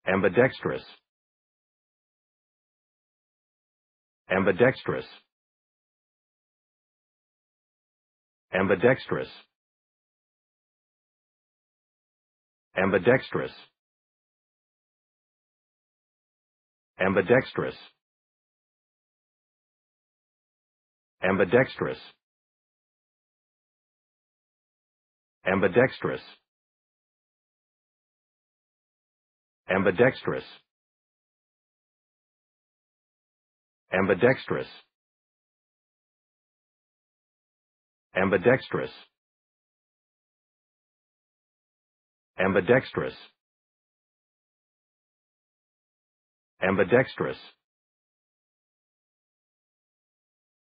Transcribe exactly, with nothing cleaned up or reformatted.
ambidextrous, ambidextrous, ambidextrous, ambidextrous, ambidextrous, ambidextrous, ambidextrous, ambidextrous, ambidextrous, ambidextrous, ambidextrous, ambidextrous.